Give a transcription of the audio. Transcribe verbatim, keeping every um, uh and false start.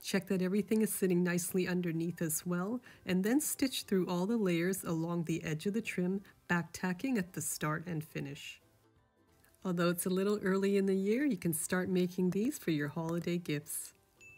Check that everything is sitting nicely underneath as well, and then stitch through all the layers along the edge of the trim, back tacking at the start and finish. Although it's a little early in the year, you can start making these for your holiday gifts.